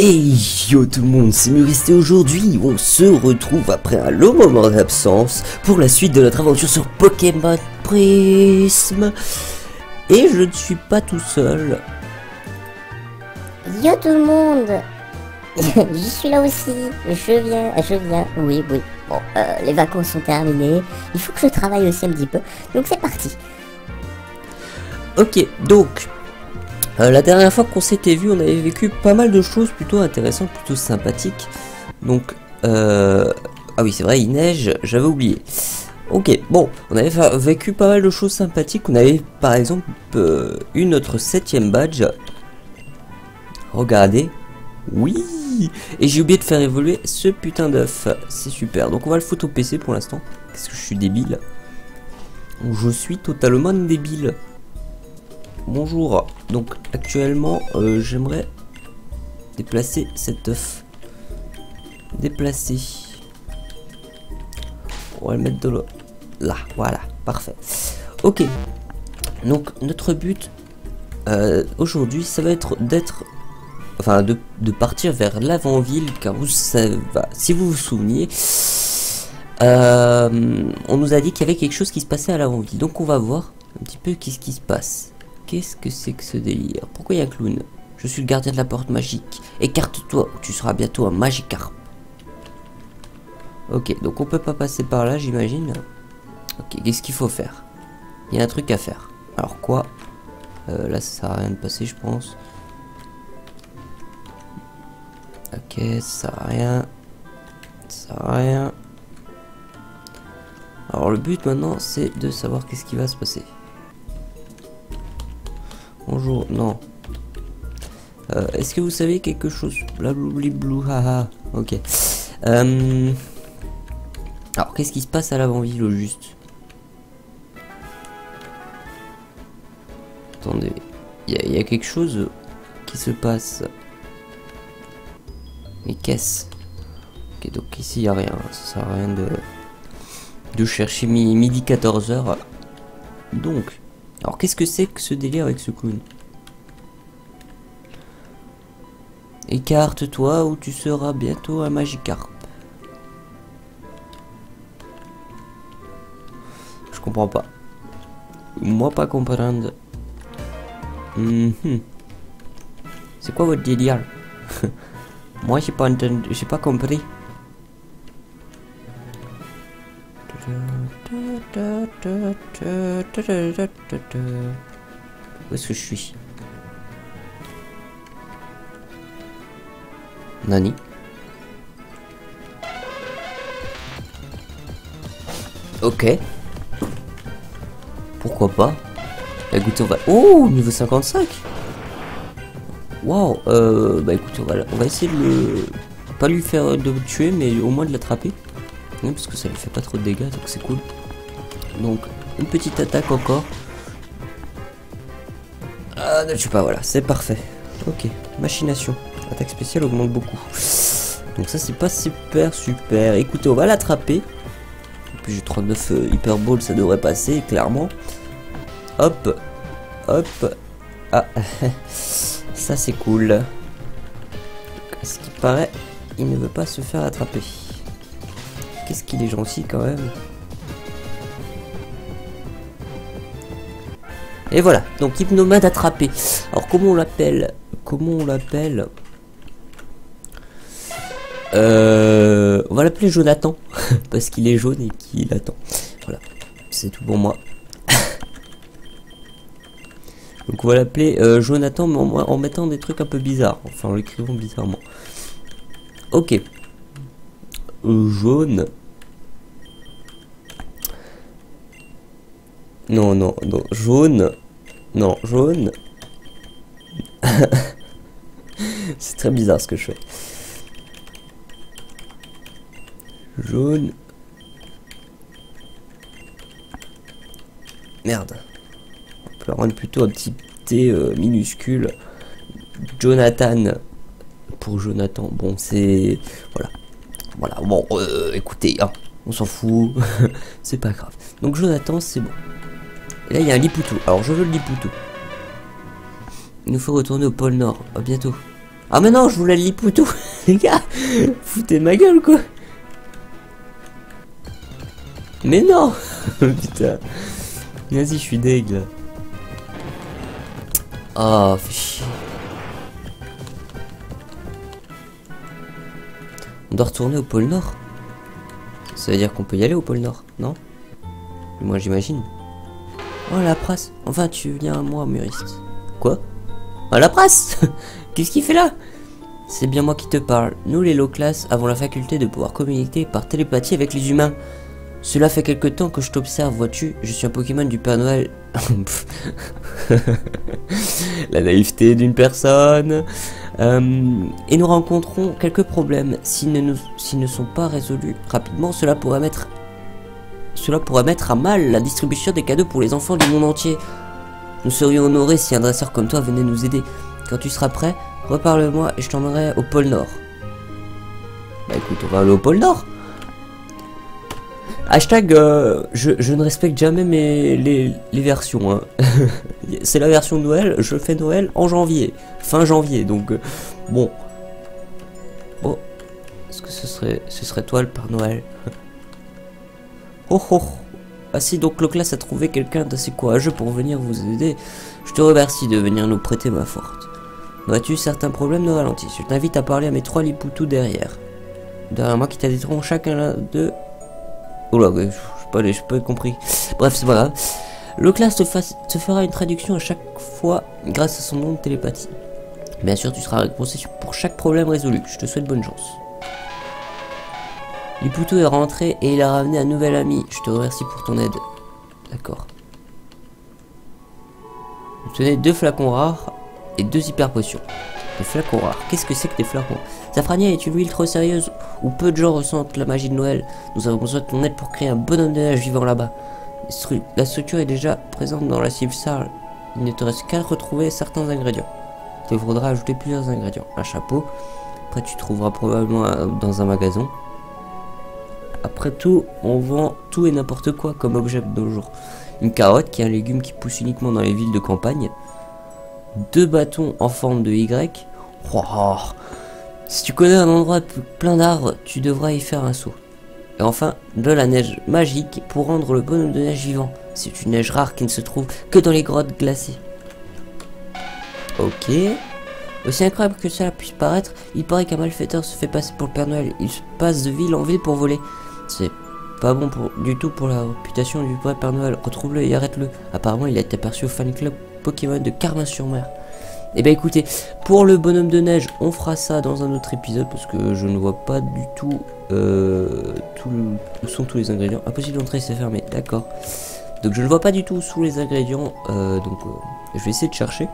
Hey yo tout le monde, c'est Maurice et aujourd'hui on se retrouve après un long moment d'absence pour la suite de notre aventure sur Pokémon Prisme. Et je ne suis pas tout seul. Yo tout le monde. Je suis là aussi, je viens, oui. Bon, les vacances sont terminées, il faut que je travaille aussi un petit peu, donc c'est parti. Ok, donc la dernière fois qu'on s'était vu, on avait vécu pas mal de choses plutôt intéressantes, plutôt sympathiques. Donc, ah oui c'est vrai, il neige, j'avais oublié. Ok, bon, on avait vécu pas mal de choses sympathiques. On avait par exemple eu notre 7ème badge. Regardez, oui. Et j'ai oublié de faire évoluer ce putain d'œuf. C'est super, donc on va le foutre au PC pour l'instant. Qu'est-ce que je suis débile. Je suis totalement débile. Bonjour, donc actuellement j'aimerais déplacer cet œuf. Déplacer. On va le mettre de là, voilà, parfait. Ok, donc notre but aujourd'hui ça va être de partir vers l'avant-ville, car si vous vous souveniez, on nous a dit qu'il y avait quelque chose qui se passait à l'avant-ville, donc on va voir un petit peu qu'est-ce qui se passe. Qu'est-ce que c'est que ce délire? Pourquoi il y a un clown? Je suis le gardien de la porte magique. Écarte-toi ou tu seras bientôt un Magikarp. Ok, donc on peut pas passer par là, j'imagine. Ok, qu'est-ce qu'il faut faire? Il y a un truc à faire. Alors quoi? Là, ça sert à rien de passer, je pense. Ok, ça sert à rien. Ça sert à rien. Alors le but maintenant, c'est de savoir qu'est-ce qui va se passer. Bonjour, non. Est-ce que vous savez quelque chose? Blablablou, haha. Ok. Alors, qu'est-ce qui se passe à l'avant-ville au juste? Attendez. Il y a quelque chose qui se passe. Mais qu'est-ce? Ok, donc ici, il n'y a rien. Ça sert à rien de chercher midi 14h. Donc. Alors qu'est-ce que c'est que ce délire avec ce clown? Écarte-toi ou tu seras bientôt un Magikarp. Je comprends pas. Moi pas comprendre. C'est quoi votre délire? Moi j'ai pas entendu, j'ai pas compris. Où est-ce que je suis? Nani? Ok. Pourquoi pas? Écoutez, on va... Oh, niveau 55. Waouh. Bah écoutez, on va essayer de le... Pas lui faire de le tuer, mais au moins de l'attraper. Oui, parce que ça lui fait pas trop de dégâts, donc c'est cool. Donc, une petite attaque encore. Ah, ne tue pas, voilà, c'est parfait. Ok, machination. Attaque spéciale augmente beaucoup. Donc ça, c'est pas super. Écoutez, on va l'attraper. Et puis j'ai 39 Hyper Ball, ça devrait passer, clairement. Hop. Ah, ça c'est cool. Donc, à ce qui paraît, il ne veut pas se faire attraper. Qu'est-ce qu'il est gentil quand même. Et voilà, donc Hypnomade attrapé. Alors comment on l'appelle? On va l'appeler Jonathan. Parce qu'il est jaune et qu'il attend. Voilà, c'est tout pour moi. Donc on va l'appeler Jonathan, mais en mettant des trucs un peu bizarres. Enfin en l'écrivant bizarrement. Ok. Jaune. Non, jaune. Non, jaune. C'est très bizarre ce que je fais. Jaune. Merde. On peut rendre plutôt un petit T minuscule. Jonathan. Pour Jonathan. Bon, c'est... Voilà, bon, écoutez, hein, on s'en fout. C'est pas grave. Donc Jonathan, c'est bon. Et là, il y a un Lipoutou. Alors, je veux le Lipoutou. Il nous faut retourner au pôle Nord. À bientôt. Ah mais non, je voulais le Lipoutou. Les gars, foutez de ma gueule quoi. Mais non. Putain. Vas-y, je suis deg là. Oh, fais chier. On doit retourner au pôle Nord. Ça veut dire qu'on peut y aller au pôle Nord, non? Moi j'imagine. Oh la presse. Enfin tu viens à moi, Muriste. Quoi? Oh la presse. Qu'est-ce qu'il fait là? C'est bien moi qui te parle. Nous les low class avons la faculté de pouvoir communiquer par télépathie avec les humains. Cela fait quelque temps que je t'observe, vois-tu. Je suis un Pokémon du Père Noël. La naïveté d'une personne. Et nous rencontrons quelques problèmes. S'ils ne sont pas résolus rapidement, cela pourrait mettre à mal la distribution des cadeaux pour les enfants du monde entier. Nous serions honorés si un dresseur comme toi venait nous aider. Quand tu seras prêt, reparle-moi et je t'emmènerai au pôle Nord. Bah écoute, on va aller au pôle Nord. Hashtag, je ne respecte jamais les versions. Hein. C'est la version de Noël, je fais Noël en janvier. Fin janvier, donc bon. Bon, est-ce que ce serait toi le Père Noël? Oh oh. Ah si, donc le classe a trouvé quelqu'un d'assez courageux pour venir vous aider. Je te remercie de venir nous prêter main forte. Vois-tu, certains problèmes nous ralentissent. Je t'invite à parler à mes 3 Lipoutous derrière. Derrière moi qui t'aideront chacun d'eux. Oula, j'ai pas compris. Bref, c'est pas grave. Le classe te fera une traduction à chaque fois grâce à son nom de télépathie. Bien sûr, tu seras récompensé pour chaque problème résolu. Je te souhaite bonne chance. Lipoutou est rentré et il a ramené un nouvel ami. Je te remercie pour ton aide. D'accord. Vous tenez 2 flacons rares et 2 hyper potions. Des flacons rares. Qu'est-ce que c'est que des flacons? Safrania est une huile trop sérieuse où peu de gens ressentent la magie de Noël. Nous avons besoin de ton aide pour créer un bonhomme de neige vivant là-bas. La structure est déjà présente dans la Sar. Il ne te reste qu'à retrouver certains ingrédients. Il te faudra ajouter plusieurs ingrédients. Un chapeau. Après tu trouveras probablement dans un magasin. Après tout, on vend tout et n'importe quoi comme objet de nos jours. Une carotte qui est un légume qui pousse uniquement dans les villes de campagne. 2 bâtons en forme de Y. Oh, si tu connais un endroit plein d'arbres, tu devras y faire un saut. Et enfin, de la neige magique pour rendre le bonhomme de neige vivant. C'est une neige rare qui ne se trouve que dans les grottes glacées. Ok. Aussi incroyable que cela puisse paraître, il paraît qu'un malfaiteur se fait passer pour le Père Noël. Il se passe de ville en ville pour voler. C'est pas bon du tout pour la réputation du vrai Père Noël. Retrouve-le et arrête-le. Apparemment, il a été aperçu au fan club Pokémon de Carmin-sur-Mer. Et bah écoutez, pour le bonhomme de neige, on fera ça dans un autre épisode parce que je ne vois pas du tout où sont tous les ingrédients. Impossible d'entrer, c'est fermé. D'accord. Donc je ne vois pas du tout où sont les ingrédients. Je vais essayer de chercher.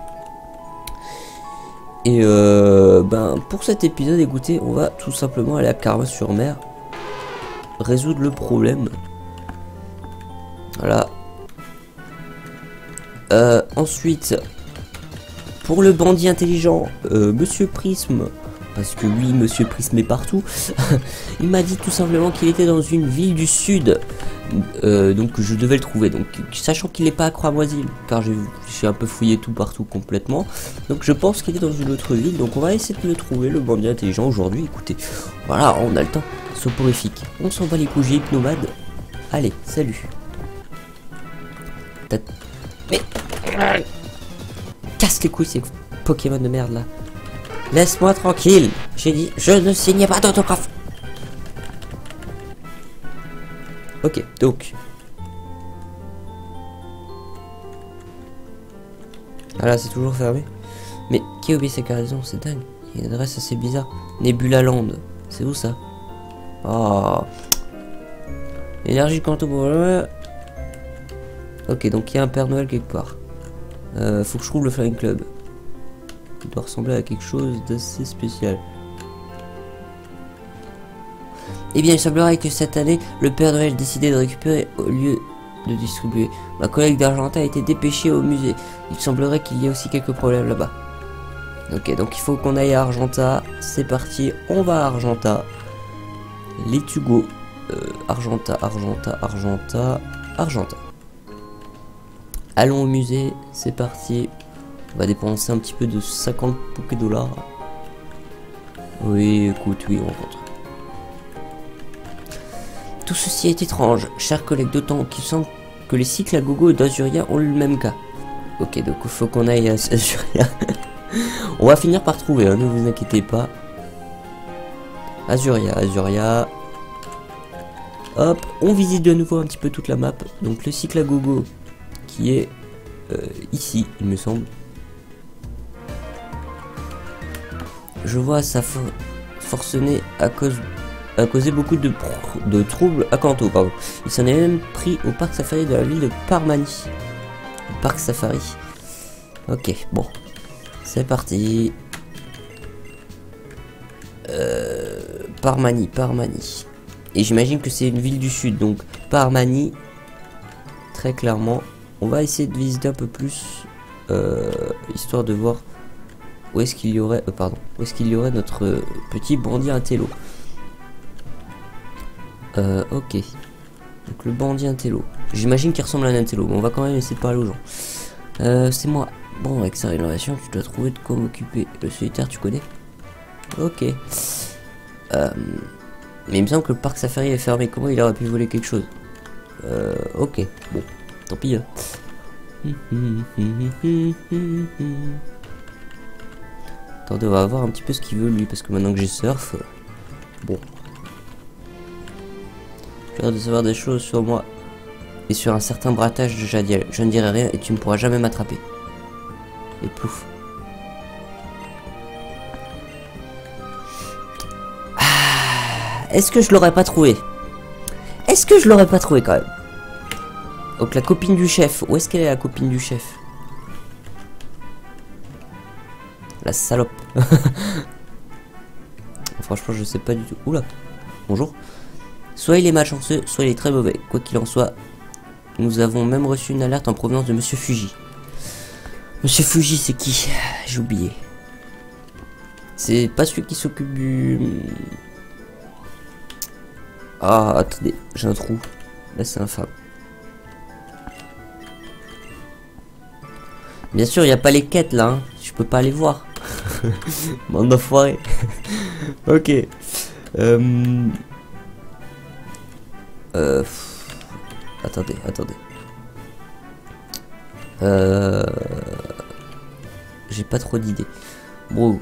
Et ben pour cet épisode, écoutez, on va tout simplement aller à Carmin-sur-Mer, résoudre le problème. Voilà. Ensuite, pour le bandit intelligent, Monsieur Prisme, parce que oui, Monsieur Prisme est partout, il m'a dit tout simplement qu'il était dans une ville du sud. Donc je devais le trouver, donc sachant qu'il n'est pas à Croix-Moisille, car j'ai un peu fouillé tout partout complètement, donc je pense qu'il est dans une autre ville, donc on va essayer de le trouver, le bandit intelligent aujourd'hui. Écoutez, voilà, on a le temps, soporifique, on s'en bat les couilles, hypnomade, allez, salut. Mais casse les couilles ces Pokémon de merde là, laisse-moi tranquille, j'ai dit, je ne signais pas d'autographe. Ok, donc. Ah là, c'est toujours fermé. Mais qui a oublié sa cargaison? C'est dingue. Il y a une adresse assez bizarre. Nebula Land. C'est où ça? Oh. Énergie quantum. Ok, donc il y a un Père Noël quelque part. Faut que je trouve le Flying Club. Il doit ressembler à quelque chose d'assez spécial. Eh bien, il semblerait que cette année, le Père Noël a décidé de récupérer au lieu de distribuer. Ma collègue d'Argenta a été dépêchée au musée. Il semblerait qu'il y ait aussi quelques problèmes là-bas. Ok, donc il faut qu'on aille à Argenta. C'est parti, on va à Argenta. Let's go. Argenta. Allons au musée, c'est parti. On va dépenser un petit peu de 50 $. Oui, écoute, oui, on rentre. Tout ceci est étrange, chers collègues, d'autant qu'il semble que les cycles à gogo d'Azuria ont eu le même cas. Ok, donc il faut qu'on aille à Azuria. On va finir par trouver, hein, ne vous inquiétez pas. Azuria, Azuria. Hop, on visite de nouveau un petit peu toute la map. Donc le cycle à gogo qui est ici, il me semble. Je vois sa forcené a causé beaucoup de troubles à Kanto, pardon. Il s'en est même pris au parc safari de la ville de Parmani. Le parc safari. Ok, bon. C'est parti. Parmani. Et j'imagine que c'est une ville du sud, donc Parmani. Très clairement. On va essayer de visiter un peu plus. Histoire de voir où est-ce qu'il y aurait. Où est-ce qu'il y aurait notre petit bandit intello. Ok. Donc le bandit intello. J'imagine qu'il ressemble à un intello, mais on va quand même essayer de parler aux gens. C'est moi. Bon, avec sa rénovation, tu dois trouver de quoi m'occuper. Le solitaire, tu connais? Ok. Mais il me semble que le parc safari est fermé. Comment il aurait pu voler quelque chose? Ok. Bon, tant pis. Hein. Attendez, on va voir un petit peu ce qu'il veut lui, parce que maintenant que j'ai surf, bon. J'ai l'air de savoir des choses sur moi et sur un certain brattage de Jadiel. Je ne dirai rien et tu ne pourras jamais m'attraper. Et plouf. Est-ce que je l'aurais pas trouvé? Est-ce que je l'aurais pas trouvé quand même? Donc la copine du chef. Où est-ce qu'elle est la copine du chef? La salope. Franchement je sais pas du tout. Oula. Bonjour. Soit il est malchanceux, soit il est très mauvais. Quoi qu'il en soit, nous avons même reçu une alerte en provenance de Monsieur Fuji. Monsieur Fuji c'est qui? J'ai oublié. C'est pas celui qui s'occupe du... Ah, attendez, j'ai un trou. Là, c'est infâme. Bien sûr, il n'y a pas les quêtes, là. Hein. Je peux pas les voir. Bande d'enfoirés. Ok. Attendez. J'ai pas trop d'idées. Bon.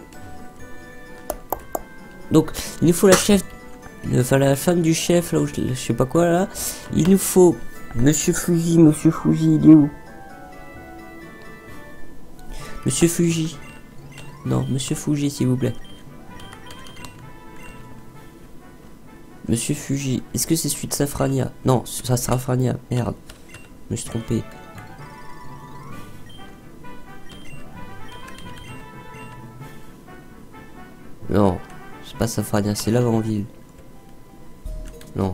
Donc, il nous faut la chef... Enfin, la femme du chef, là où je sais pas quoi, là. Il nous faut Monsieur Fuji, il est où? Monsieur Fuji. Non, Monsieur Fuji, s'il vous plaît. Monsieur Fuji. Est-ce que c'est celui de Safrania? Non, ça Safrania. Merde. Je me suis trompé. Non, c'est pas Safrania, c'est Lavanville. Non.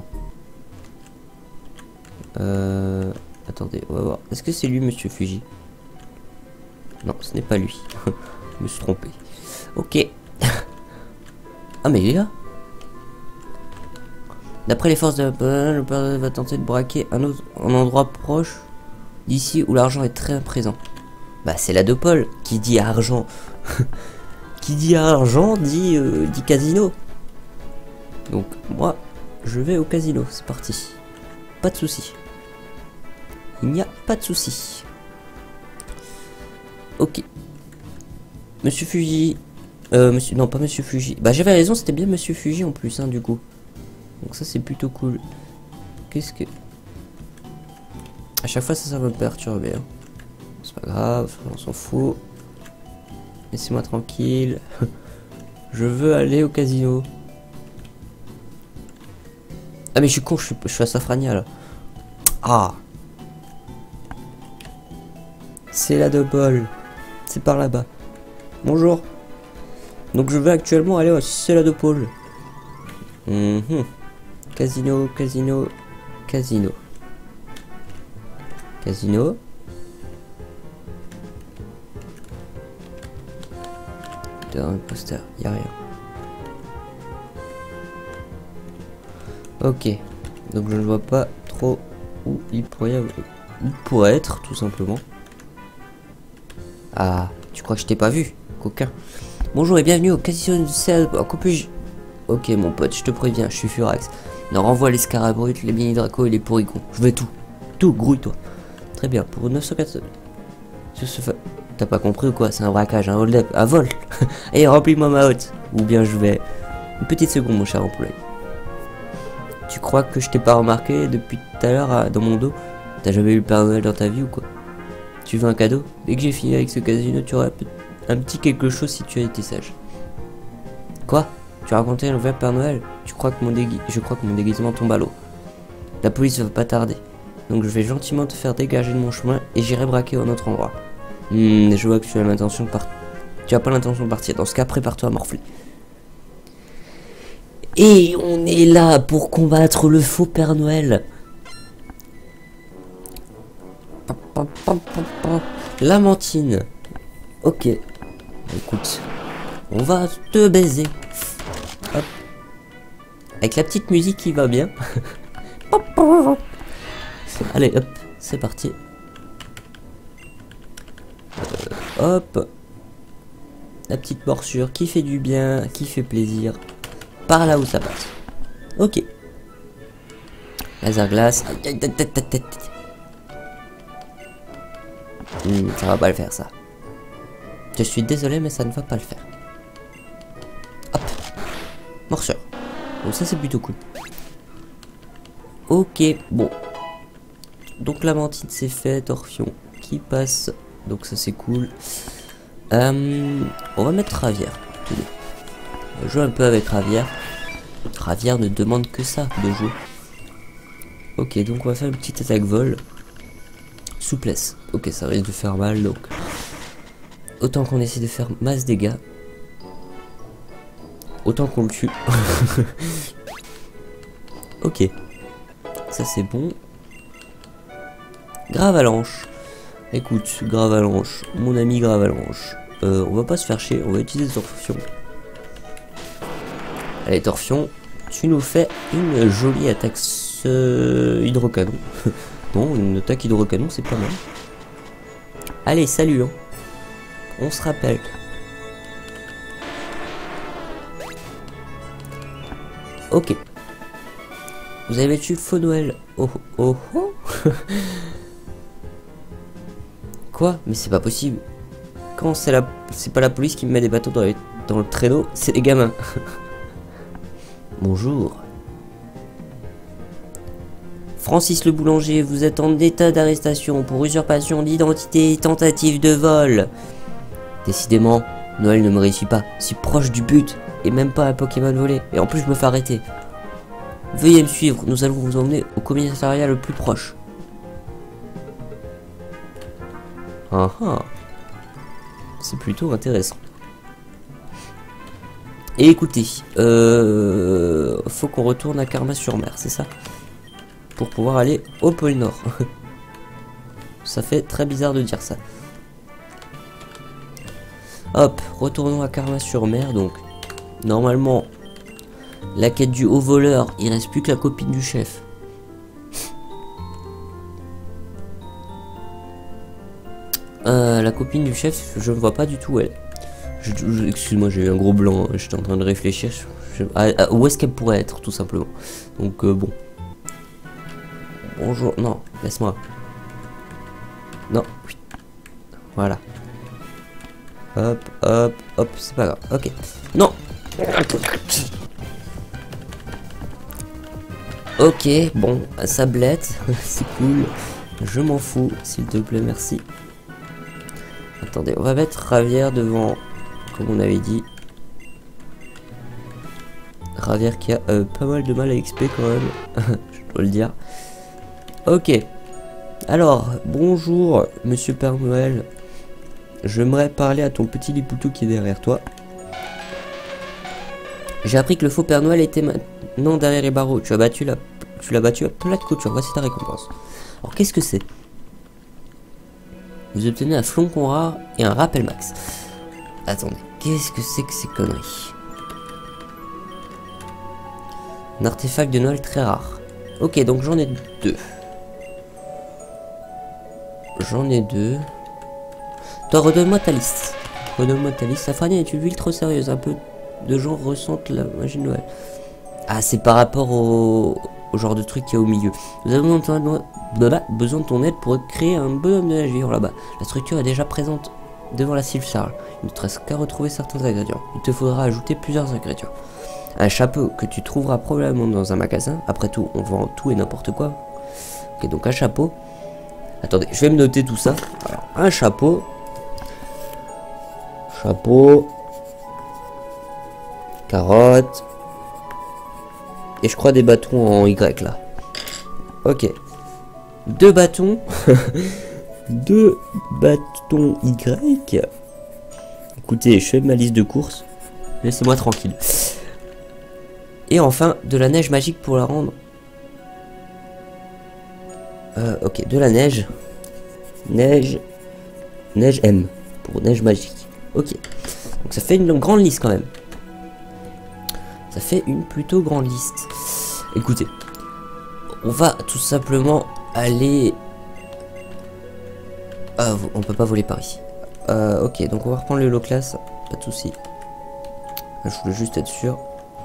Attendez, on va voir. Est-ce que c'est lui, Monsieur Fuji? Non, ce n'est pas lui. Je me suis trompé. Ok. Ah, mais il est là. D'après les forces de le père va tenter de braquer un endroit proche d'ici où l'argent est très présent. Bah, c'est la de Paul qui dit argent. Qui dit argent dit casino. Donc, moi, je vais au casino. C'est parti. Pas de souci. Il n'y a pas de souci. Ok. Monsieur Fuji. Non, pas Monsieur Fuji. Bah, j'avais raison, c'était bien Monsieur Fuji en plus, hein, du coup. Donc, ça, c'est plutôt cool. Qu'est-ce que. À chaque fois, ça va me perturber. Hein. C'est pas grave, on s'en fout. Laissez-moi tranquille. Je veux aller au casino. Ah, mais je suis con, je suis à Safrania là. Ah. C'est la double. C'est par là-bas. Bonjour. Donc je vais actuellement aller au C'est la de Paul. Casino. Dans le poster, y a rien. Ok. Donc je ne vois pas trop où il pourrait être, tout simplement. Ah, tu crois que je t'ai pas vu, coquin? Bonjour et bienvenue au casino de Sel. Ok mon pote, je te préviens, je suis Furax. Non, renvoie les Scarabrutes, les mini Draco et les Pourricons. Je veux tout. Tout, grouille-toi. Très bien, pour 904... T'as pas compris ou quoi? C'est un braquage, un hold-up, un vol. Et remplis-moi ma hotte. Ou bien je vais... Une petite seconde mon cher employé. Tu crois que je t'ai pas remarqué depuis tout à l'heure dans mon dos? T'as jamais eu le Père Noël dans ta vie ou quoi? Tu veux un cadeau? Dès que j'ai fini avec ce casino, tu auras un petit quelque chose si tu as été sage. Quoi? Tu as raconté un vrai Père Noël? Je crois que mon déguisement tombe à l'eau. La police va pas tarder. Donc je vais gentiment te faire dégager de mon chemin et j'irai braquer à un autre endroit. Je vois que tu as l'intention de partir. Tu as pas l'intention de partir. Dans ce cas, prépare-toi à morfler. Et on est là pour combattre le faux Père Noël. Lamentine. Ok. Écoute. On va te baiser. Hop. Avec la petite musique qui va bien. Allez, hop. C'est parti. Hop. La petite morsure qui fait du bien, qui fait plaisir. Par là où ça passe. Ok. Laser glace. Ça va pas le faire ça. Je suis désolé mais ça ne va pas le faire. Hop. Morsure. Donc ça c'est plutôt cool. Ok, bon. Donc la mantine c'est fait, Torfion qui passe. Donc ça c'est cool. On va mettre Ravière. Tenez. On va jouer un peu avec Ravière. Ravière ne demande que ça de jouer. Ok, donc on va faire une petite attaque vol. Souplesse. Ok, ça risque de faire mal donc. Autant qu'on essaie de faire masse dégâts. Autant qu'on le tue. Ok. Ça c'est bon. Gravalanche. Écoute, Gravalanche, mon ami Gravalanche. On va pas se faire chier, on va utiliser Torfion. Allez Torfion, tu nous fais une jolie attaque hydrocanon. Non, une attaque hydrocanon c'est pas mal. Allez, salut hein. On se rappelle. Ok. Vous avez tué Faux Noël. Oh oh oh. Quoi? Mais c'est pas possible. Quand c'est pas la police qui me met des bâtons dans le traîneau, c'est les gamins. Bonjour. Francis le boulanger, vous êtes en état d'arrestation pour usurpation d'identité et tentative de vol. Décidément, Noël ne me réussit pas. Si proche du but, et même pas un Pokémon volé. Et en plus, je me fais arrêter. Veuillez me suivre, nous allons vous emmener au commissariat le plus proche. Ah ah. C'est plutôt intéressant. Et écoutez, faut qu'on retourne à Karma-sur-Mer, c'est ça? Pour pouvoir aller au pôle Nord. Ça fait très bizarre de dire ça. Hop, retournons à Karma-sur-Mer, donc. Normalement, la quête du haut voleur, il reste plus que la copine du chef. La copine du chef, je ne vois pas du tout elle. Excuse-moi, j'ai eu un gros blanc, j'étais en train de réfléchir. Où est-ce qu'elle pourrait être, tout simplement. Donc, bon. Bonjour, non, laisse-moi. Non, oui. Voilà. Hop, hop, hop, c'est pas grave, ok. Non. Ok, bon, sablette, c'est cool. Je m'en fous, s'il te plaît, merci. Attendez, on va mettre Ravière devant, comme on avait dit. Ravière qui a pas mal de mal à XP quand même, je dois le dire. Ok. Alors, bonjour, monsieur Père Noël. J'aimerais parler à ton petit Lipoutou qui est derrière toi. J'ai appris que le faux Père Noël était maintenant derrière les barreaux. Tu l'as battu à plat de couture. Voici ta récompense. Alors, qu'est-ce que c'est? Vous obtenez un flonçon rare et un rappel max. Attendez, qu'est-ce que c'est que ces conneries? Un artefact de Noël très rare. Ok, donc j'en ai deux. J'en ai deux. Toi, redonne-moi ta liste. Redonne-moi ta vie. Safrania est une ville trop sérieuse. Un peu de gens ressentent la magie de Noël. Ah, c'est par rapport au genre de truc qu'il y a au milieu. Nous avons besoin de ton aide pour créer un bonhomme de neige vivant là-bas. La structure est déjà présente devant la Sylph-Sarl. Il ne te reste qu'à retrouver certains ingrédients. Il te faudra ajouter plusieurs ingrédients. Un chapeau que tu trouveras probablement dans un magasin. Après tout, on vend tout et n'importe quoi. Ok, donc un chapeau. Attendez, je vais me noter tout ça. Alors, un chapeau. Chapeau. Carotte. Et je crois des bâtons en Y là. Ok. 2 bâtons. 2 bâtons Y. Écoutez, je fais ma liste de courses. Laissez-moi tranquille. Et enfin, de la neige magique pour la rendre. Ok, de la neige. Neige M. Pour neige magique. Ok. Donc ça fait une grande liste quand même. Ça fait une plutôt grande liste. Écoutez. On va tout simplement aller... Ah, on peut pas voler par ici. Ok, donc on va reprendre le low class. Pas de souci. Je voulais juste être sûr.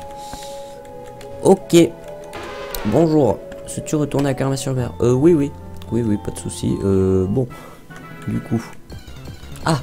Ok. Bonjour. Suis-tu retourné à Carma-sur-Mer? Oui, oui. Oui, oui, pas de souci. Bon. Du coup. Ah.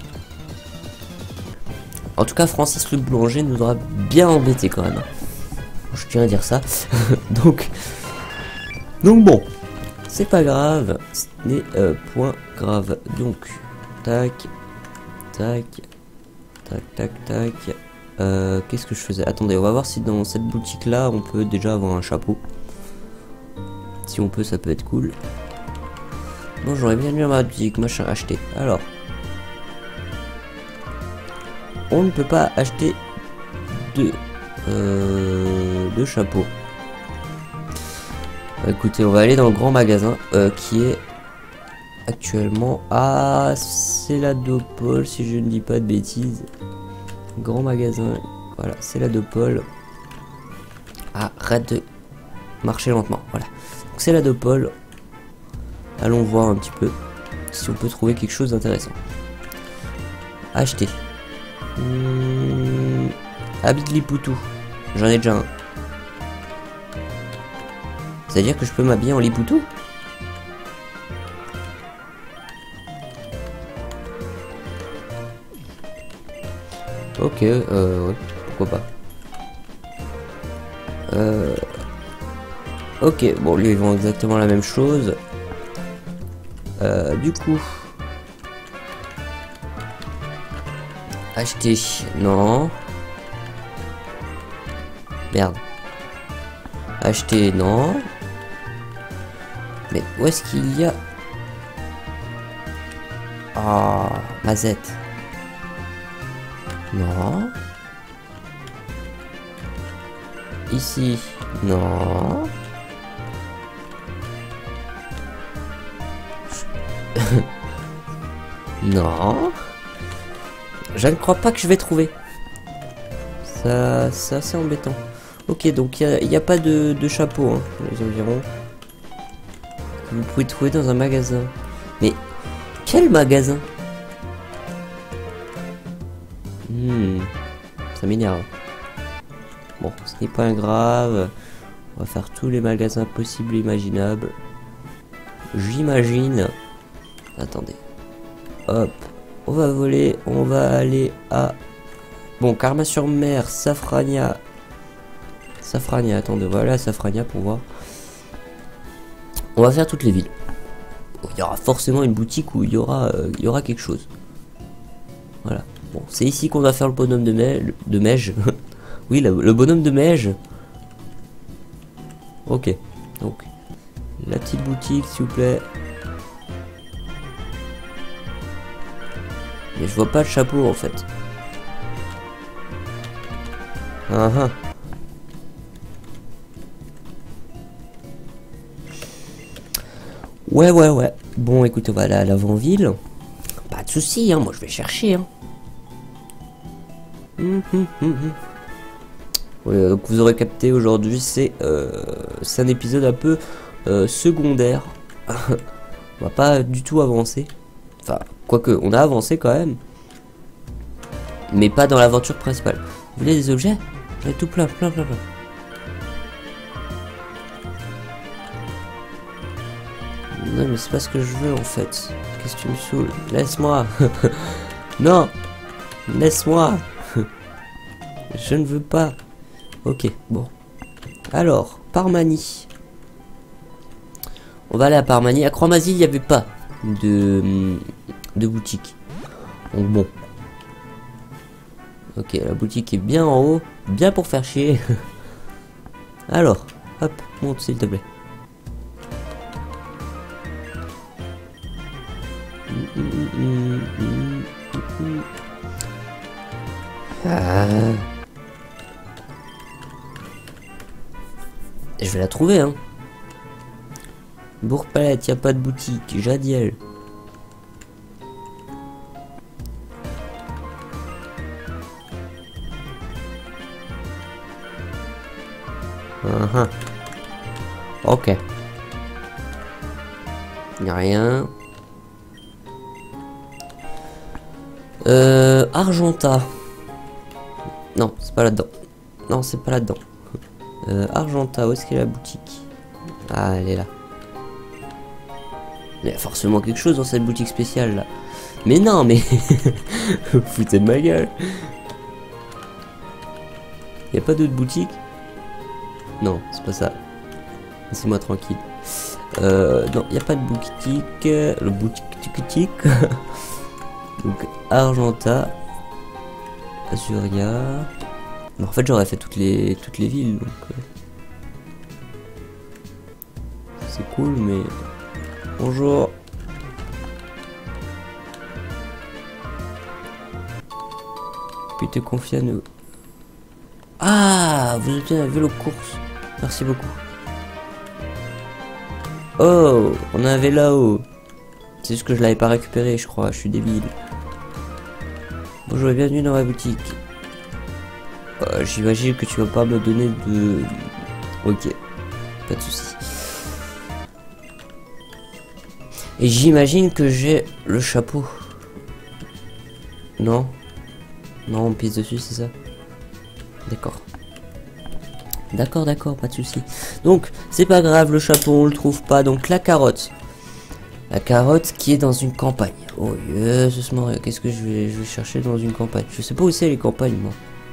En tout cas, Francis le boulanger nous aura bien embêté quand même. Je tiens à dire ça. donc bon. C'est pas grave. Ce n'est point grave. Donc. Tac. Tac. Tac, tac, tac. Qu'est-ce que je faisais? Attendez, on va voir si dans cette boutique là on peut déjà avoir un chapeau. Si on peut, ça peut être cool. Bonjour et bienvenue à ma boutique, machin, acheter. Alors, on ne peut pas acheter de chapeaux. Écoutez, on va aller dans le grand magasin qui est actuellement à Céladopole, si je ne dis pas de bêtises. Grand magasin, voilà, Céladopole. Arrête de marcher lentement, voilà. Donc Céladopole. Allons voir un petit peu si on peut trouver quelque chose d'intéressant. Acheter. Habit de Lipoutou. J'en ai déjà un. C'est-à-dire que je peux m'habiller en Lipoutou? Ok, ouais, pourquoi pas. Ok, bon, lui, ils vont exactement la même chose. Du coup... Acheter, non. Merde. Acheter, non. Mais où est-ce qu'il y a... Ah, Mazette. Non. Ici, non. Non. Je ne crois pas que je vais trouver. Ça c'est embêtant. Ok, donc il n'y a pas de chapeau hein, dans les environs. Vous pouvez trouver dans un magasin. Mais quel magasin? Ça m'énerve. Bon, ce n'est pas grave. On va faire tous les magasins possibles et imaginables. J'imagine. Attendez. Hop. On va voler. On va aller à... Bon, Carma-sur-Mer, Safrania. Safrania, attendez. Voilà Safrania pour voir. On va faire toutes les villes. Il y aura forcément une boutique où il y aura quelque chose. Voilà. Bon, c'est ici qu'on va faire le bonhomme de neige. Oui, le bonhomme de neige. Ok. Donc, la petite boutique, s'il vous plaît. Mais je vois pas le chapeau, en fait. Ouais. Bon, écoutez, on va aller à l'avant-ville. Pas de soucis, hein, moi je vais chercher. Hein. Ouais, donc vous aurez capté aujourd'hui, c'est un épisode un peu secondaire. On va pas du tout avancer. Enfin, quoique, on a avancé quand même. Mais pas dans l'aventure principale. Vous voulez des objets? J'en ai tout plein. Non, mais c'est pas ce que je veux en fait. Qu'est-ce que tu me saoules? Laisse-moi. Non. Laisse-moi. Je ne veux pas. Ok, bon. Alors, Parmanie. On va aller à Parmanie. À Croix-Mazille, il n'y avait pas de boutique. Donc bon. Ok, la boutique est bien en haut. Bien pour faire chier. Alors, hop, monte s'il te plaît. Ah. Je vais la trouver, hein. Bourg-Palette, y a pas de boutique. Jadiel. Ok. Y a rien. Argenta. Non, c'est pas là-dedans. Non, c'est pas là-dedans. Argenta, où est-ce qu'est la boutique? Ah, elle est là. Il y a forcément quelque chose dans cette boutique spéciale là. Mais non, mais vous foutez de ma gueule. Y a pas d'autre boutique? Non, c'est pas ça. Laissez-moi tranquille. Non, y a pas de boutique. Le boutique. Donc Argenta, Azuria. Mais en fait, j'aurais fait toutes les villes. Donc c'est cool, mais bonjour. Puis t'es confié à nous. Ah, vous obtenez un vélo course. Merci beaucoup. Oh, on a un vélo là-haut. C'est juste que je l'avais pas récupéré, je crois. Je suis débile. Bonjour et bienvenue dans ma boutique. J'imagine que tu vas pas me donner de... Ok, pas de soucis. Et j'imagine que j'ai le chapeau. Non? Non, on pisse dessus, c'est ça? D'accord. D'accord, pas de soucis. Donc, c'est pas grave, le chapeau, on le trouve pas. Donc, la carotte. La carotte qui est dans une campagne. Oh, yes, qu'est-ce que je vais chercher dans une campagne? Je sais pas où c'est les campagnes, moi.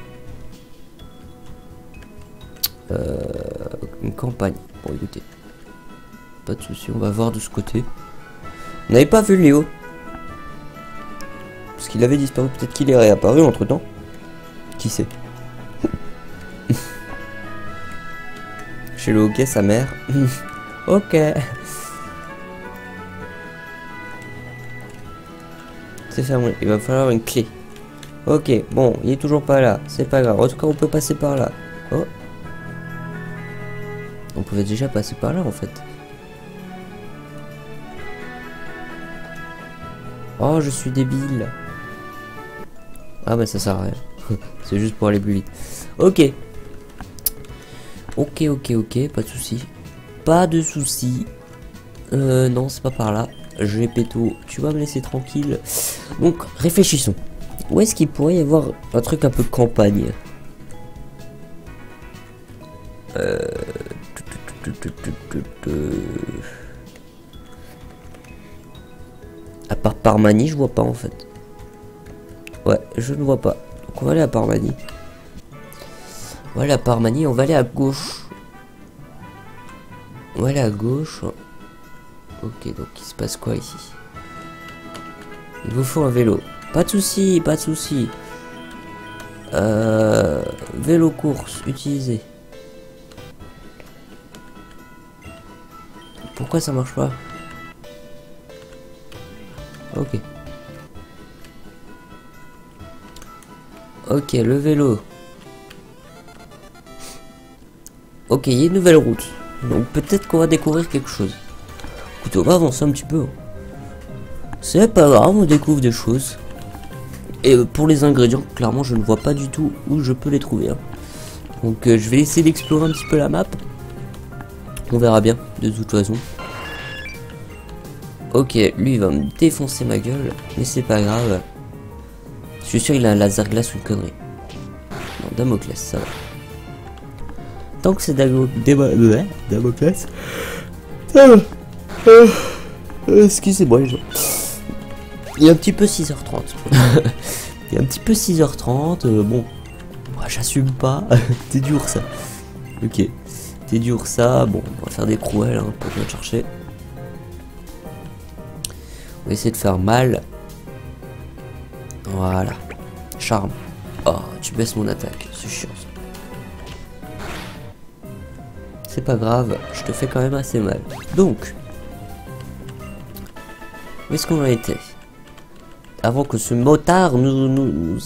Une campagne. Bon, écoutez. Pas de soucis, on va voir de ce côté. On n'avait pas vu Léo. Parce qu'il avait disparu. Peut-être qu'il est réapparu entre temps. Qui sait? Chez le hockey, sa mère. Ok. C'est fermé. Il va falloir une clé. Ok, bon, il est toujours pas là. C'est pas grave. En tout cas, on peut passer par là. Oh. On pouvait déjà passer par là, en fait. Oh, je suis débile. Ah, bah ça sert à rien. C'est juste pour aller plus vite. Ok. Ok, pas de soucis. Pas de soucis. Non, c'est pas par là. J'ai péto. Tu vas me laisser tranquille. Donc, réfléchissons. Où est-ce qu'il pourrait y avoir un truc un peu campagne? À part Parmanie, je vois pas en fait. Ouais, je ne vois pas. Donc on va aller à Parmanie. On va aller à Parmanie, on va aller à gauche. On va aller à gauche. Ok, donc il se passe quoi ici? Il vous faut un vélo. Pas de souci, pas de souci. Vélo course, utilisé. Pourquoi ça marche pas? Ok. Ok, le vélo. Ok, il y a une nouvelle route. Donc peut-être qu'on va découvrir quelque chose. Écoute, on va avancer un petit peu. C'est pas grave, on découvre des choses. Et pour les ingrédients, clairement, je ne vois pas du tout où je peux les trouver. Hein. Donc je vais essayer d'explorer un petit peu la map. On verra bien, de toute façon. Ok, lui il va me défoncer ma gueule, mais c'est pas grave. suis sûr il a un laser glace ou une connerie. Non, Damoclès, ça va. Tant que c'est Damoclès, ça va. Excusez-moi les gens. Il est un petit peu 6h30. Il est un petit peu 6h30. Bon, moi, j'assume pas. T'es dur ça. Ok. T'es dur ça. Bon, on va faire des crouelles hein, pour bien chercher. On va essayer de faire mal. Voilà. Charme. Oh, tu baisses mon attaque. C'est chiant ça. C'est pas grave. Je te fais quand même assez mal. Donc. Où est-ce qu'on a été? Avant que ce motard nous...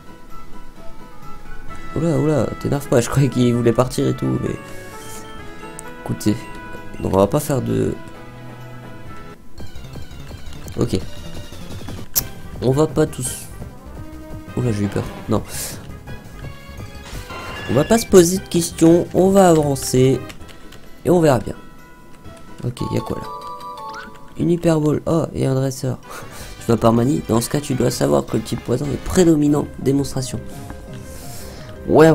Oula, t'énerve pas, je croyais qu'il voulait partir et tout, mais... Écoutez, donc on va pas faire de... Ok. On va pas tous... Oula, j'ai eu peur. Non. On va pas se poser de questions, on va avancer. Et on verra bien. Ok, y'a quoi là? Une hyperbole. Oh, et un dresseur. Tu vas par manie. Dans ce cas, tu dois savoir que le type poison est prédominant. Démonstration. Ouais.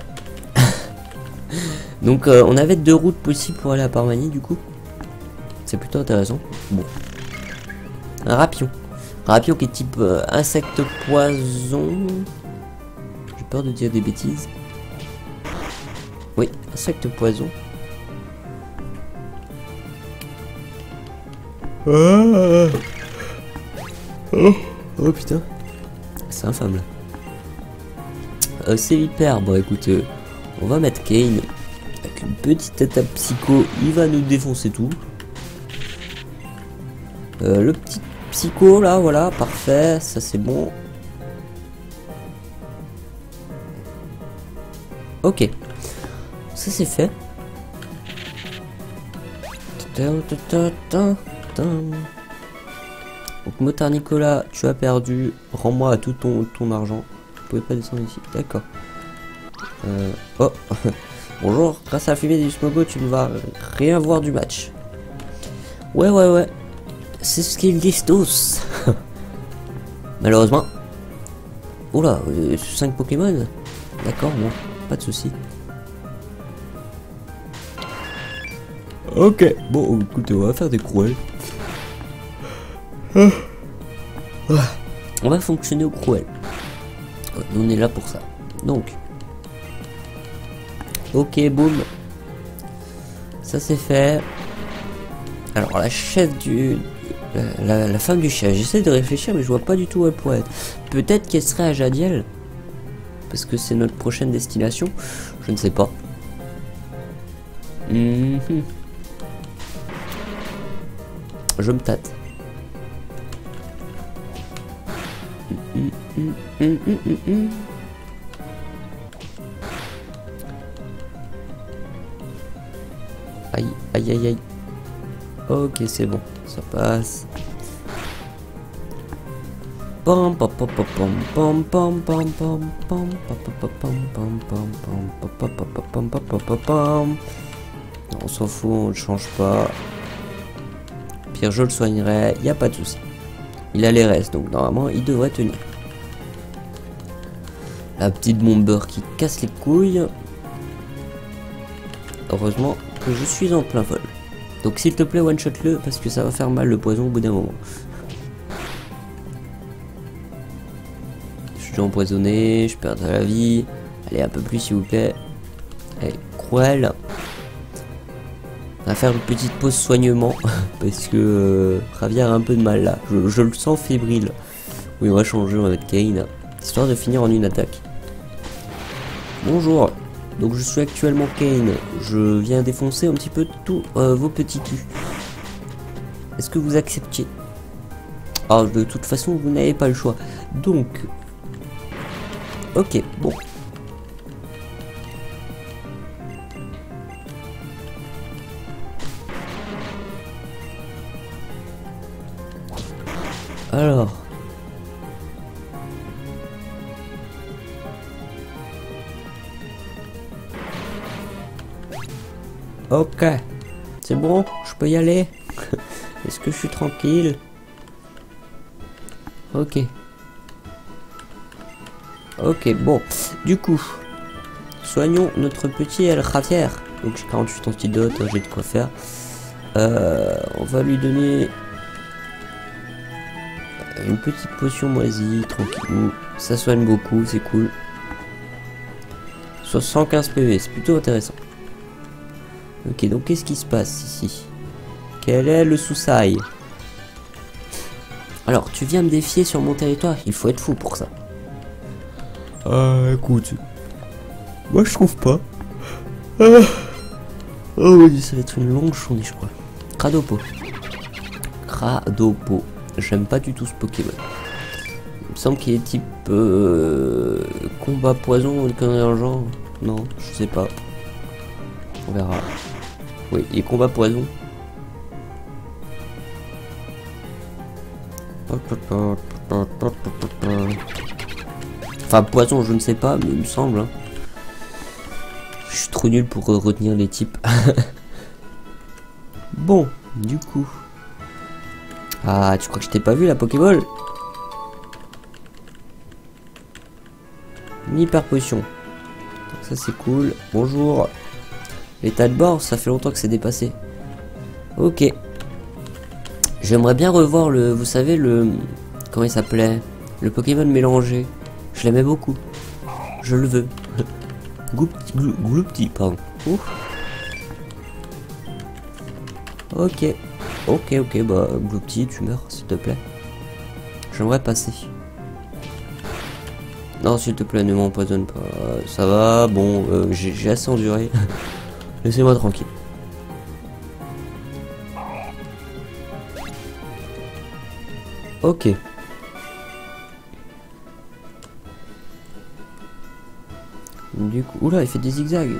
Donc, on avait 2 routes possibles pour aller à Parmanie, du coup. C'est plutôt intéressant. Bon. Un rapion. Rapion qui est type insecte poison. J'ai peur de dire des bêtises. Oui, insecte poison. Oh putain, c'est infâme là. C'est hyper. Bon écoute, on va mettre Kane avec une petite attaque psycho. Il va nous défoncer tout. Le petit psycho là, voilà, parfait, ça c'est bon. Ok, ça c'est fait. Donc motard Nicolas, tu as perdu. Rends-moi tout ton argent. Vous pouvez pas descendre ici. D'accord. Oh. Bonjour. Grâce à la fumée du smogo, tu ne vas rien voir du match. Ouais. C'est ce qu'ils disent tous. Malheureusement. Oula, 5 Pokémon. D'accord, bon, pas de soucis. Ok, bon, écoutez, on va faire des crouelles. On va fonctionner au crouel. Nous on est là pour ça. Donc. Ok, boum. Ça c'est fait. Alors la chef du... La femme du chat. J'essaie de réfléchir mais je vois pas du tout où elle pourrait être. Peut-être qu'elle serait à Jadiel. Parce que c'est notre prochaine destination. Je ne sais pas. Je me tâte. Aïe. Ok, c'est bon, ça passe. On s'en fout, on ne change pas. Pire, je le soignerai, y a pas de souci. Il a les restes, donc normalement il devrait tenir. La petite bomber qui casse les couilles. Heureusement que je suis en plein vol. Donc s'il te plaît one shot le parce que ça va faire mal le poison au bout d'un moment. Je suis empoisonné, je perds de la vie. Allez un peu plus s'il vous plaît. Allez, cruel. On va faire une petite pause soignement parce que Javier a un peu de mal là. Je le sens fébrile. Oui, on va changer, on va mettre Kane histoire de finir en une attaque. Bonjour. Donc je suis actuellement Kane. Je viens défoncer un petit peu tous vos petits culs. Est-ce que vous acceptiez? Ah, de toute façon, vous n'avez pas le choix. Donc, ok, bon. Alors. Ok. C'est bon, je peux y aller. Est-ce que je suis tranquille? Ok. Ok, bon. Du coup, soignons notre petit El Javier. Donc j'ai 48 antidotes, j'ai de quoi faire. On va lui donner une petite potion moisie, tranquillou. Ça soigne beaucoup, c'est cool. 115 PV, c'est plutôt intéressant. Ok, donc qu'est-ce qui se passe ici? Quel est le sous-sail? Alors, tu viens me défier sur mon territoire, il faut être fou pour ça. Écoute, moi je trouve pas. Oh oui, ça va être une longue journée, je crois. Cradopo. Cradopo. J'aime pas du tout ce Pokémon. Il me semble qu'il est type combat poison ou une connerie dans le genre. Non, je sais pas. On verra. Oui, il est combat poison. Enfin, poison, je ne sais pas, mais il me semble. Hein. Je suis trop nul pour retenir les types. Bon, du coup. Ah, tu crois que je t'ai pas vu la Pokéball? Une hyper potion. Donc ça c'est cool. Bonjour. L'état de bord, ça fait longtemps que c'est dépassé. Ok. J'aimerais bien revoir le... Vous savez le... Comment il s'appelait? Le Pokémon mélangé. Je l'aimais beaucoup. Je le veux. Gloupti, pardon. Ouf. Ok. Ok, bah Gloupti, tu meurs, s'il te plaît. J'aimerais passer. Non, s'il te plaît, ne m'empoisonne pas. Ça va, bon, j'ai assez enduré. Laissez-moi tranquille. Ok. Du coup, oula, il fait des zigzags.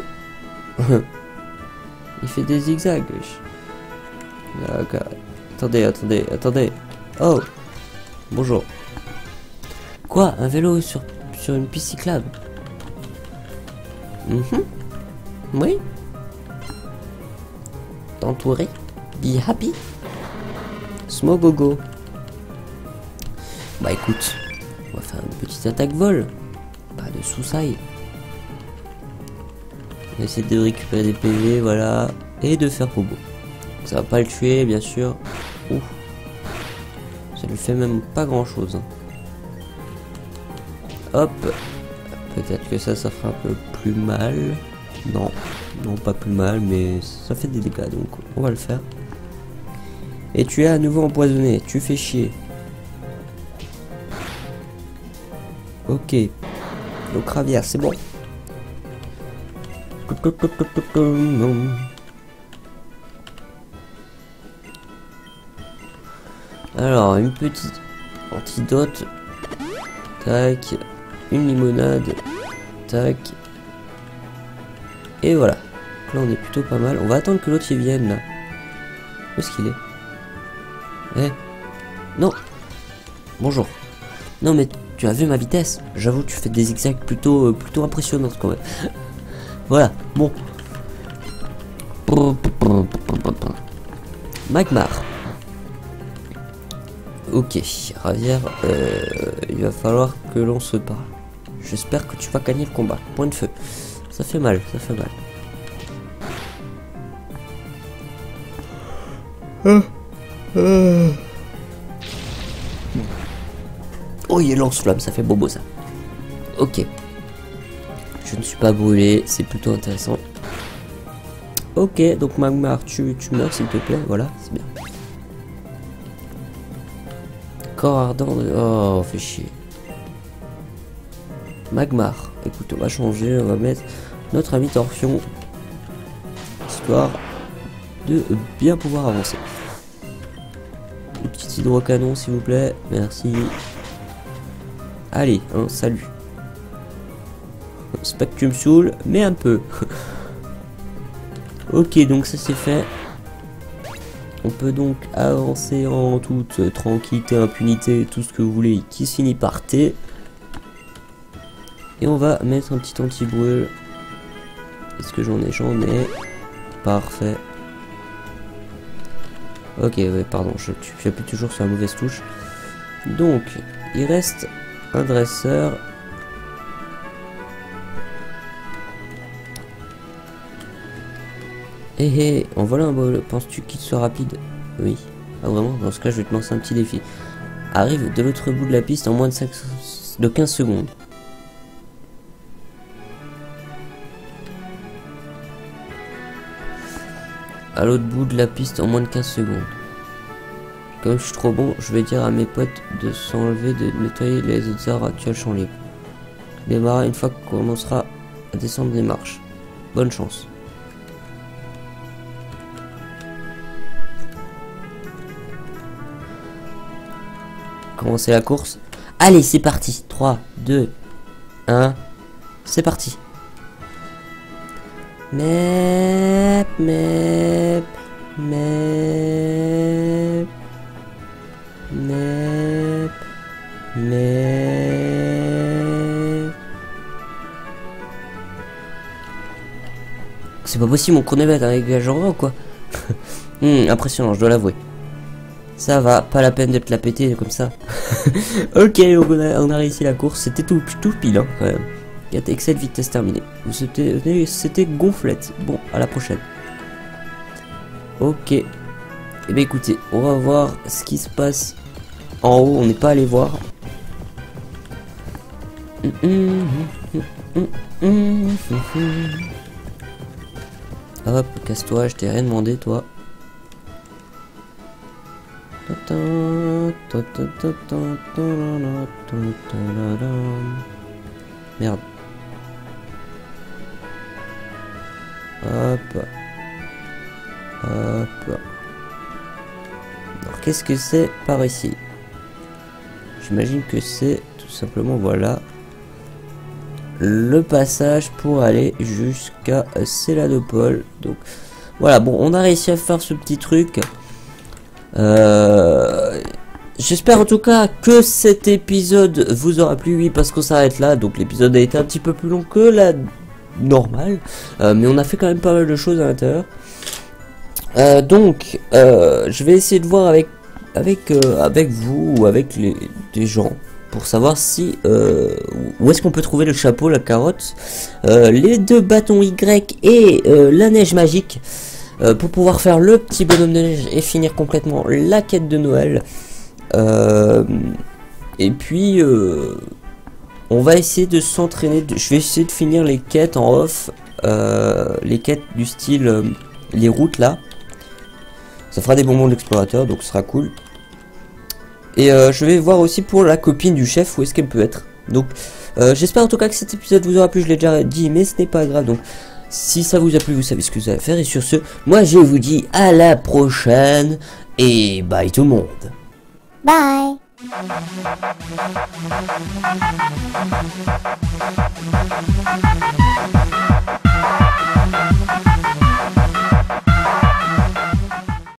Il fait des zigzags. D'accord. Attendez. Oh. Bonjour. Quoi? Un vélo sur une piste cyclable? Oui. T'entourer? Be happy? Smogogo. Bah écoute, on va faire une petite attaque vol. Pas de sous-sail. On va essayer de récupérer des PV, voilà. Et de faire bobo. Ça va pas le tuer, bien sûr. Ouf. Ça lui fait même pas grand chose. Hop. Peut-être que ça fera un peu plus mal. Non, pas plus mal, mais ça fait des dégâts, donc on va le faire. Et tu es à nouveau empoisonné, tu fais chier. Ok. Donc Ravière, c'est bon. Alors, une petite antidote. Tac. Une limonade. Tac. Et voilà. Là, on est plutôt pas mal. On va attendre que l'autre y vienne, là. Où est-ce qu'il est? Eh. Non. Bonjour. Non, mais tu as vu ma vitesse? J'avoue, tu fais des zigzags plutôt impressionnantes, quand même. Voilà. Bon. Magmar. Ok, Ravière, il va falloir que l'on se parle. J'espère que tu vas gagner le combat. Point de feu. Ça fait mal, ça fait mal. Oh, il lance-flamme, ça fait bobo ça. Ok. Je ne suis pas brûlé, c'est plutôt intéressant. Ok, donc Magmar, tu meurs s'il te plaît, voilà, c'est bien. Corps ardent de... Oh, fait chier. Magmar. Écoute, on va changer, on va mettre notre ami Torfion. Histoire de bien pouvoir avancer. Un petit hydrocanon s'il vous plaît. Merci. Allez, salut. Spectrum Soul, mais un peu. Ok, donc ça c'est fait. On peut donc avancer en toute tranquillité, impunité, tout ce que vous voulez, qui se finit par T. Et on va mettre un petit anti-brûle. Est-ce que j'en ai? J'en ai. Parfait. Ok, ouais, pardon, j'appuie toujours sur la mauvaise touche. Donc, il reste un dresseur. En volant un vol, penses-tu qu'il soit rapide? Oui. Ah vraiment? Dans ce cas, je vais te lancer un petit défi. Arrive de l'autre bout de la piste en moins de 15 secondes. À l'autre bout de la piste en moins de 15 secondes. Comme je suis trop bon, je vais dire à mes potes de s'enlever, de nettoyer les autres arbres actuels champs libres. Démarrer une fois qu'on commencera à descendre les marches. Bonne chance. Commencer la course. Allez, c'est parti. 3, 2, 1. C'est parti. Mep, mep, mep, mep, mep. C'est pas possible, mon chrono bête avec la genre ou quoi? Impressionnant, je dois l'avouer. Ça va, pas la peine de te la péter comme ça. Ok, on a réussi la course. C'était tout pile hein, quand même. Excel vitesse terminée. C'était gonflette. Bon, à la prochaine. Ok. Et bien écoutez, on va voir ce qui se passe en haut. On n'est pas allé voir. Hop, casse-toi, je t'ai rien demandé toi. Merde. Hop. Hop. Alors qu'est-ce que c'est par ici? J'imagine que c'est tout simplement, voilà, le passage pour aller jusqu'à Céladopol. Donc voilà, bon, on a réussi à faire ce petit truc. J'espère en tout cas que cet épisode vous aura plu, oui, parce qu'on s'arrête là. Donc l'épisode a été un petit peu plus long que la normale, mais on a fait quand même pas mal de choses à l'intérieur. Donc je vais essayer de voir avec vous ou avec des gens pour savoir si où est-ce qu'on peut trouver le chapeau, la carotte, les 2 bâtons Y et la neige magique, pour pouvoir faire le petit bonhomme de neige et finir complètement la quête de Noël. Et puis on va essayer de s'entraîner. Je vais essayer de finir les quêtes en off, les quêtes du style les routes là. Ça fera des bonbons d'explorateur, donc ce sera cool. Et je vais voir aussi pour la copine du chef où est-ce qu'elle peut être. Donc j'espère en tout cas que cet épisode vous aura plu. Je l'ai déjà dit, mais ce n'est pas grave. Donc si ça vous a plu, vous savez ce que vous avez à faire. Et sur ce, moi je vous dis à la prochaine et bye tout le monde. Bye.